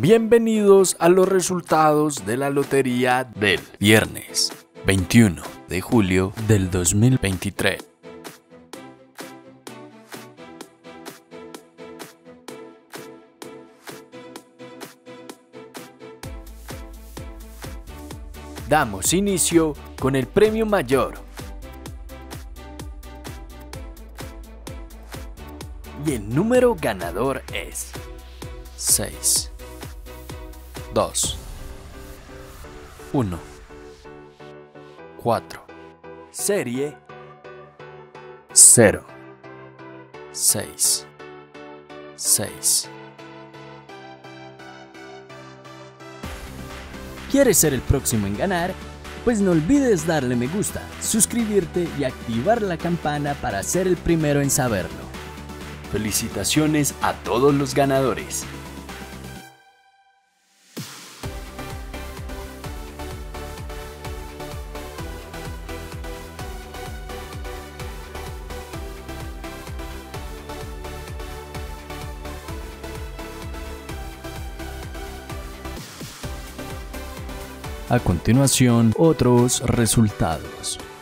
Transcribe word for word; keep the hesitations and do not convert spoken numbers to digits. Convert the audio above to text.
Bienvenidos a los resultados de la lotería del viernes veintiuno de julio del dos mil veintitrés. Damos inicio con el premio mayor. Y el número ganador es seis, dos, uno, cuatro. Serie cero, seis, seis. ¿Quieres ser el próximo en ganar? Pues no olvides darle me gusta, suscribirte y activar la campana para ser el primero en saberlo. Felicitaciones a todos los ganadores. A continuación, otros resultados.